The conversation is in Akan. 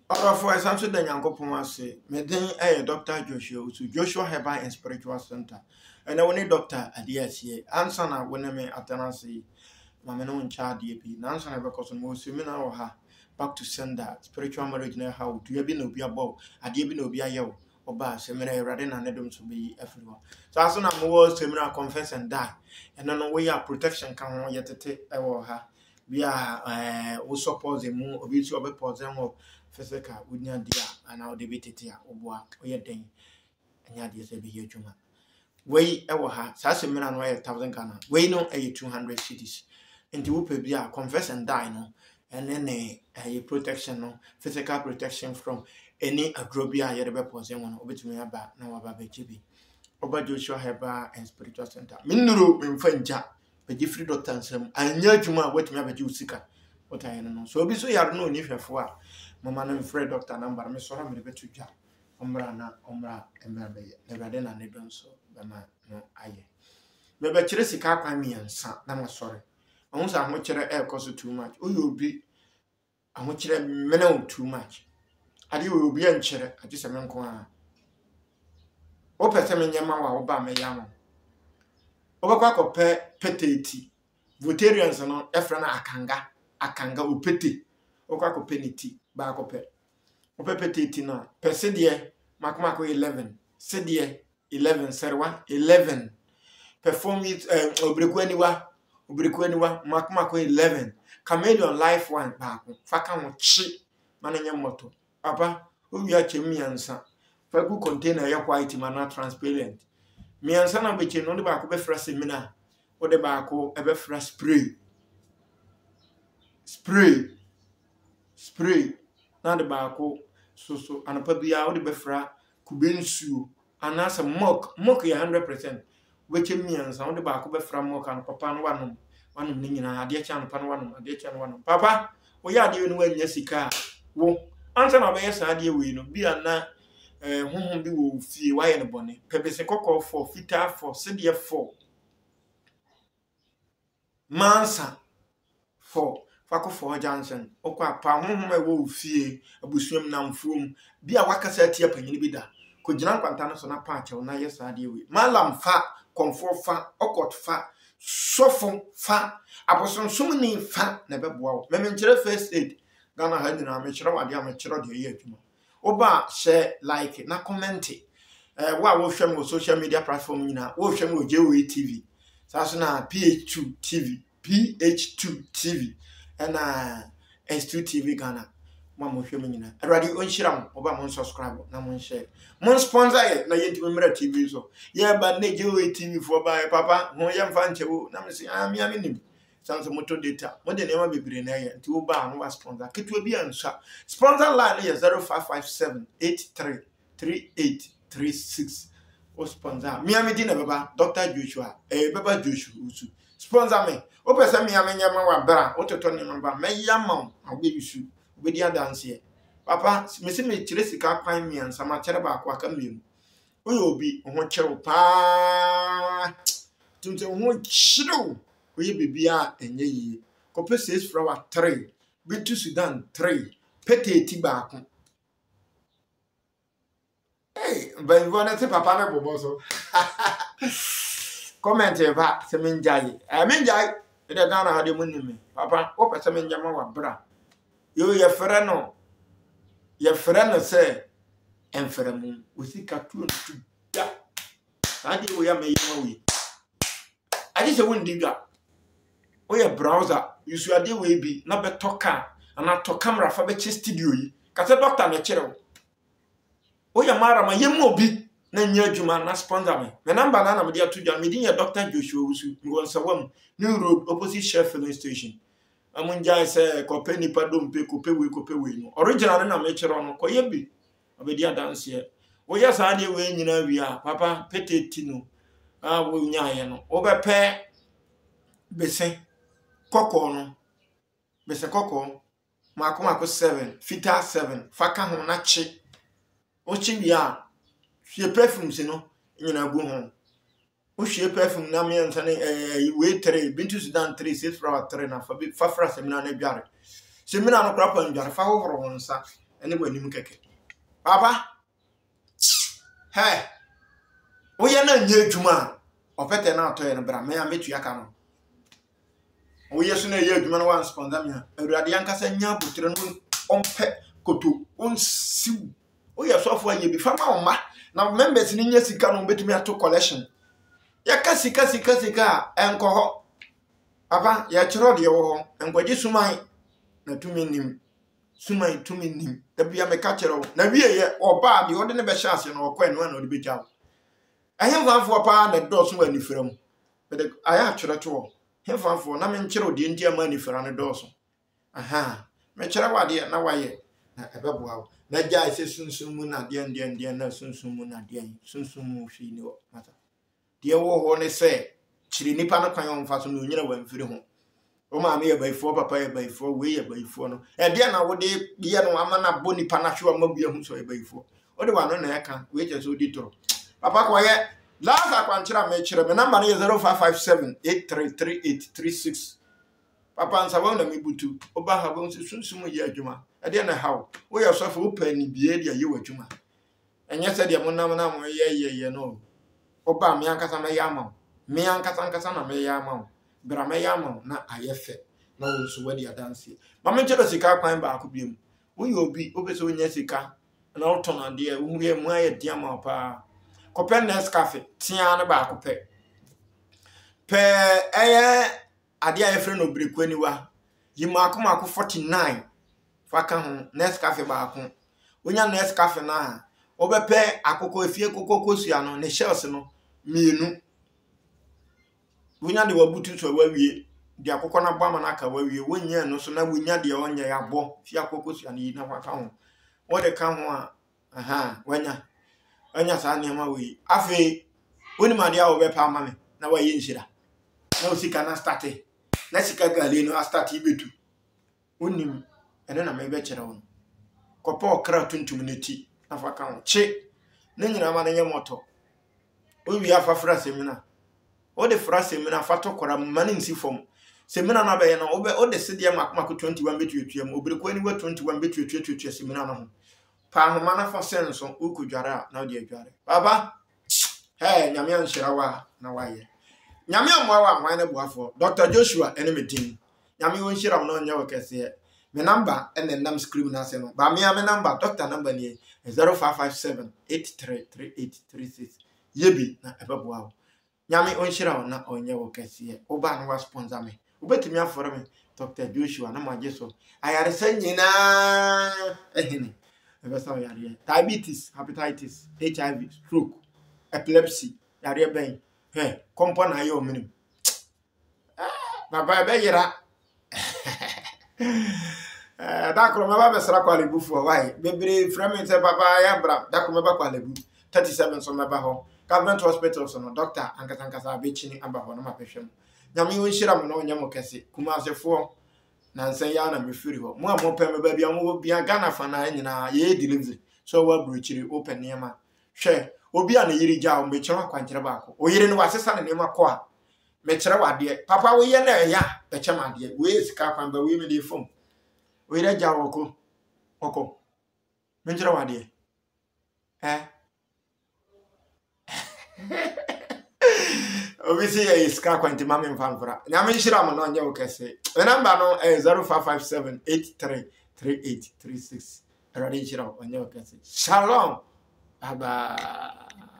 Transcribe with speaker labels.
Speaker 1: For example, the Yankopoma say, Medin a Dr. Joshua to Joshua Herbal and Spiritual Center. And I want doctor at the SCA. Answer now when I may attend Mamma no child DP. Nancy never cause most seminar or her back to sender spiritual marriage now how do you be no be about a dear be no be a yo or bar seminar rather than them to be everyone. So as soon as more seminar confess and die. And then we are protection can yet take her. We are also pausing more of each of a pause of physical with near dear and our debated here or work or yet day. And yet, yes, be here, Juma. Way ever ha, such a man and 1,000 Ghana. Way no 200 cities. Into whoop be a confess and die no, and then a protection no, physical protection from any agrobia yet possession one over to me about now about baby. Over Joshua Herbal and Spiritual Center. Minuru in Fenja, but different doctors and near Juma wait me about you seeker. What I know. So be so you are no need for Mamma and Fred Doctor number, Miss Soram the better job. Omra and Merbe, never then and they don't so, Bama no aye. Maybe Chelsea can't find me and son, I'm sorry. Once I'm much air cost too much. Oh, you'll be a much mental too much. I do will be unchere at this amanqua. Open some in Yamawa, Obama Yamo. Overquack of petty. Votarians and on Efrana Akanga upeti. Okako penity, back of pet. Ope petty now. Persidia, Macmaco 11. Sedia 11, Serwa 11. Perform it, Obrequeniwa. Ubrikwenwa Makmako 11 Chameleon life one back faka mo chi mananya moto papa who ya chemi ansa fagu container ya white mana transparent mi ansa na be che no de ba ko be fra semina o de ba ko e be fra spray na de ba ko so anapa bia o de be fra kubensu anasa mock ya 100% weche miansa wonde ba ko be fra mo kan papa no wanom ni nyina ade cha no pa no wanom papa wo ya ade no wanya sika wo ansa na be yesa ade we no bia na honhom bi wo fie wa ye no bone pebese kokko for fita for sedie for mansa for fako for Johnson okwa pa honhom e wo fie abusuam na mfuom bia wakasa tie panyini bi da ko gina kwanta no so na pa ache na yesa ade we malam fa comfort fa okot fa sofo fa aboson sumni fa na beboa wo memenkere first aid Ghana ha dina mekere wade amekere de ye adwuma oba share like na comment wa wo hwem wo social media platform nyina wo hwem wo JOA TV saso na PH2 TV and S2 TV Ghana mama hwem nyina awade onhyiram oba mon subscribe na mon share mon sponsor ye na yentimi mra TV so ye ba na JOA TV for ba papa ho ye mfa nchewo na me se mi amenim sanso moto data mo de nema bebre na ye nti wo ba no wa sponsor keto bi ansa sponsor line ye 0557833836 o sponsor mi amedi na baba Dr. Joshua baba Joshua usu sponsor me o pesa mi amenya ma wa bra o toto ne ba me yama agbe yusu obedi adanse papa me se me kire sika kwan mi ansa ma kire ba akwa ka mi oyo obi ho kire pa tunte ho kire oye bibia enye yi kope 6 flower 3 bitu Sudan 3 peteti ba ko ben vona te papa na bobo so comment ba se menjai menjai e de Ghana ha de munimi papa o pese menjama wa bra yo ye frɛ no se enfremu usika tu da ade wo ya meyima wi ade se wondi ga o ye browser yusu ade we bi na betoka ana to camera fa be studio yi ka se doctor na kire o ye mara ma yemu obi na nya adwuma na sponsor me number na me dia to dwa me din ye Dr. Joshua Usu mi won sawam New Road opposite Shell filling station amunja se kope nipa dompe kope we no original na me kire no koye bi obedi adanse ye wo ya sa de we nyina wi a papa peteti no wo nya ye no wo be pe bese koko no bese koko mako 7 fita 7 faka ho na chi o chi bia hwe perfumes no nyina gu ho o hwe perfume na me ntane we 3 bintu Sudan 3 6 flower 3 na fa fra semina na dware semina no krapa ndware fa ho nsa ene wani mu keke papa hey wo ye na nye adwuma opete na atoye no bra me ya metu aka no wo ye so na ye adwuma no wan sponsor me awurade yankasa nya botre no ompe koto onsiw wo ye so afo anye bi fama oma na members ni nya sika no betumi ato collection ya ka sika enko ho papa ya chiro de wo ho enkwaji suman na tumi nim suman tumi nim da bia me ka chiro na wie ye oba de ode ne be chance no okwa no na ode be jaw ahemfafo pa na doso wani fram be aya chiro to hemfafo na me nchiro de ndi ama ni fra ne doso aha me chiro wade na waye na ebeboa na gya ise sunsun mu na de na sunsun mu na de sunsun mu hwi ni o mata de wo ho ne se chiri nipa no kwan on fa so no nyina wa mfiri ho o ma me ye baifo papa ye baifo we ye baifo no e de na wo de ye no ama na bo nipa na hwe ma bua hu so ye baifo o de wa no na eka we je so di toro papa ko ye last akwanchira me chire me number no ye 0557833836 papa nsa wo na me butu oba ha bo sunsun ye adwuma e de na hawo wo ye so fa wo pa ni bie de ye wadwuma enye se de mo nam na mo ye no oba me ankasa me ya ma me ankasa na me ya ma bra me ya ma na ayefe na wo so wadi adanse ma me chero sika kwan ba akobiem wo ye obi obeso nya sika na wo ton ade wo ye mu aye dia ma pa kope Nescafe tia na ba akope pe eye ade aye fre no breku aniwa yimakoma 49 faka ho Nescafe ba ako wonya Nescafe na obepe akoko efie kokokosua no ne shells no mienu wonya de wabutu so wawie de akoko na bama na aka wawie wonya no so na wonya de onya ya bo fie akokosua ni na faka ho wo de ka ho a aha wonya anya sa niam we afi woni ma dia obepa ma me na waye nhira na osika na start na sika gale no start ibetu wonim ene na me be kire won kopo okra tuntum neti afaka ho che na nyina ma na nye moto o wi afafra semina o de fra semina fato kora ma na nsi fom semina na be ye no o de sede makoma 21 betuetua mu obireko ani wa 21 betuetua semina na ho pa homa na fa senso ukudwara na de adware baba hey nyame anhyira wa na waye nyame amwa wa hwan na buafo Dr. Joshua ene medin nyame wonhyira mo no nya wokese me number ene nam screen na se no ba me number doctor number ni 0557833836 yebi na ebeboa nyame onhyira na onye wokese oba na wa sponsor me obetimi aforo me Dr. Joshua na majeso ayaresa nyina ehene diabetes, hepatitis, HIV, stroke, epilepsy, yare ben. Hey, compound ayo minim. Baba be yira. Dakro me ba besra kwale bufu why? Bebre frame say baba ya bra. Dakro me ba kwale bu. 37 so me ba ho. Government hospital so no doctor ankasa be chini amba ho no mapehwem. Nyame wonhyira mo no nyamo kese. Kuma asefo na nse ya na mefiri ho mo amopem ba bia mo bia Ghana fa na nyina ye delivery so wa bruchiri open nema hwe obi a na yiri ja o mechira kwankyere ba ko o yiri no wasesa na nema ko a mechira wade papa wo ye na ya pechama de we sika kwan ba we me de fom o yiri ja wo oko mechira wade obisi ya iska kwanti mama mfamfura nyame nhira mo no nya wokese the number no 0557833836 erade nhira onye wokese shalom baba